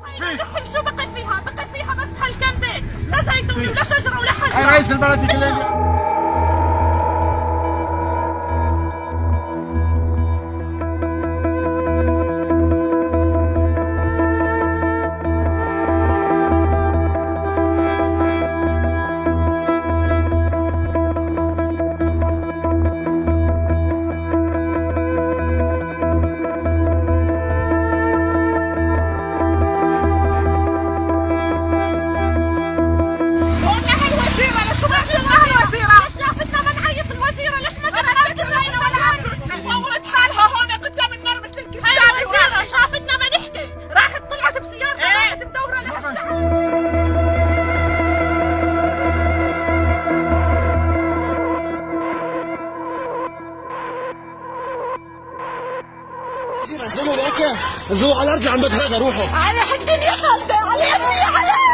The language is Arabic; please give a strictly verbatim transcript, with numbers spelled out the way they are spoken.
دخل شو بقي فيها؟ بقي فيها بس هالكم بيت، لا زيتون ولا شجره ولا حجره. هاي رئيس البلد بيكلمني. انزلوا هيك، انزلوا على الارض عم بتغادى روحوا. على الدنيا خالده، على ابني على